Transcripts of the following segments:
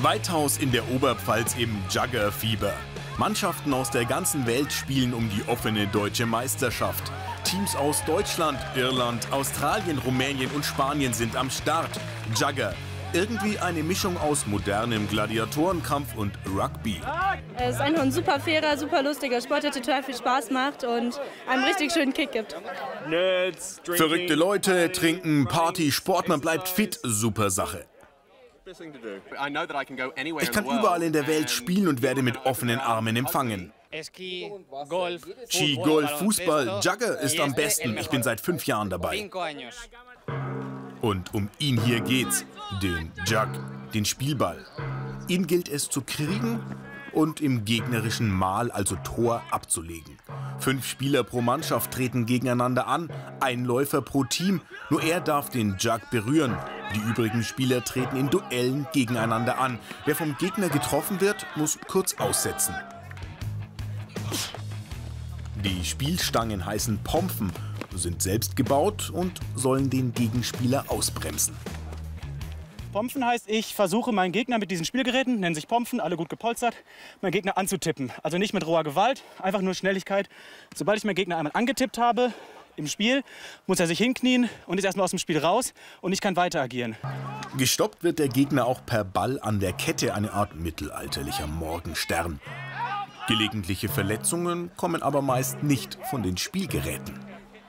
Weithaus in der Oberpfalz im Juggerfieber. Mannschaften aus der ganzen Welt spielen um die offene deutsche Meisterschaft. Teams aus Deutschland, Irland, Australien, Rumänien und Spanien sind am Start. Jugger. Irgendwie eine Mischung aus modernem Gladiatorenkampf und Rugby. Es ist einfach ein super fairer, super lustiger Sport, der total viel Spaß macht und einen richtig schönen Kick gibt. Verrückte Leute, Trinken, Party, Sport, man bleibt fit, super Sache. Ich kann überall in der Welt spielen und werde mit offenen Armen empfangen. Ski, Golf, Fußball, Jugger ist am besten. Ich bin seit 5 Jahren dabei. Und um ihn hier geht's, den Jug, den Spielball. Ihn gilt es zu kriegen und im gegnerischen Mal, also Tor, abzulegen. 5 Spieler pro Mannschaft treten gegeneinander an, ein Läufer pro Team. Nur er darf den Jug berühren. Die übrigen Spieler treten in Duellen gegeneinander an. Wer vom Gegner getroffen wird, muss kurz aussetzen. Die Spielstangen heißen Pompen, sind selbst gebaut und sollen den Gegenspieler ausbremsen. Pompen heißt, ich versuche meinen Gegner mit diesen Spielgeräten, nennen sich Pompen, alle gut gepolstert, meinen Gegner anzutippen. Also nicht mit roher Gewalt, einfach nur Schnelligkeit. Sobald ich meinen Gegner einmal angetippt habe im Spiel, muss er sich hinknien und ist erstmal aus dem Spiel raus und ich kann weiter agieren. Gestoppt wird der Gegner auch per Ball an der Kette, eine Art mittelalterlicher Morgenstern. Gelegentliche Verletzungen kommen aber meist nicht von den Spielgeräten.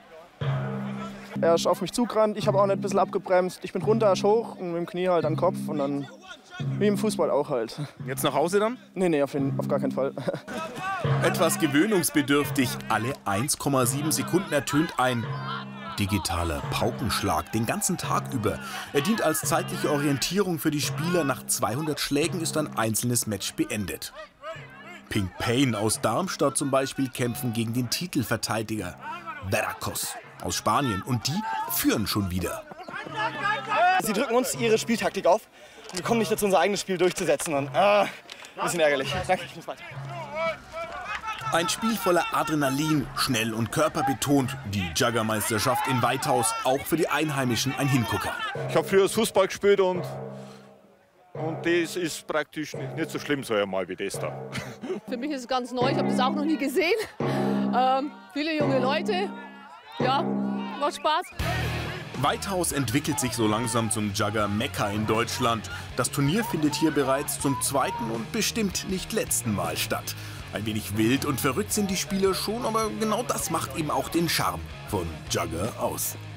Er ist auf mich zugerannt, ich habe auch nicht ein bisschen abgebremst. Ich bin runter, ist hoch und mit dem Knie halt an den Kopf und dann wie im Fußball auch halt. Jetzt nach Hause dann? Nee, auf gar keinen Fall. Etwas gewöhnungsbedürftig. Alle 1,7 Sekunden ertönt ein digitaler Paukenschlag den ganzen Tag über. Er dient als zeitliche Orientierung für die Spieler. Nach 200 Schlägen ist ein einzelnes Match beendet. Pink Payne aus Darmstadt zum Beispiel kämpfen gegen den Titelverteidiger Veracruz aus Spanien. Und die führen schon wieder. Sie drücken uns ihre Spieltaktik auf. Wir kommen nicht dazu, unser eigenes Spiel durchzusetzen. Und, ein bisschen ärgerlich. Danke, ich muss weiter. Ein Spiel voller Adrenalin, schnell und körperbetont. Die Juggermeisterschaft in Weithaus, auch für die Einheimischen ein Hingucker. Ich habe früher Fußball gespielt und das ist praktisch nicht so schlimm, so einmal wie das da. Für mich ist es ganz neu, ich habe das auch noch nie gesehen. Viele junge Leute, ja, macht Spaß. Weithaus entwickelt sich so langsam zum Jugger-Mekka in Deutschland. Das Turnier findet hier bereits zum 2. und bestimmt nicht letzten Mal statt. Ein wenig wild und verrückt sind die Spieler schon, aber genau das macht eben auch den Charme von Jugger aus.